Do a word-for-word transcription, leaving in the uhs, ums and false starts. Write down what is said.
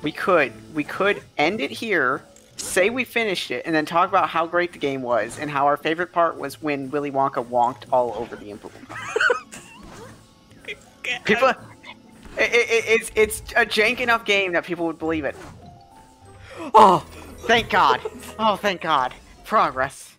We could. We could end it here, say we finished it, and then talk about how great the game was and how our favorite part was when Willy Wonka wonked all over the Oompa Loompa. People, it, it, it's it's a jank enough game that people would believe it. Oh, thank God! Oh, thank God! Progress.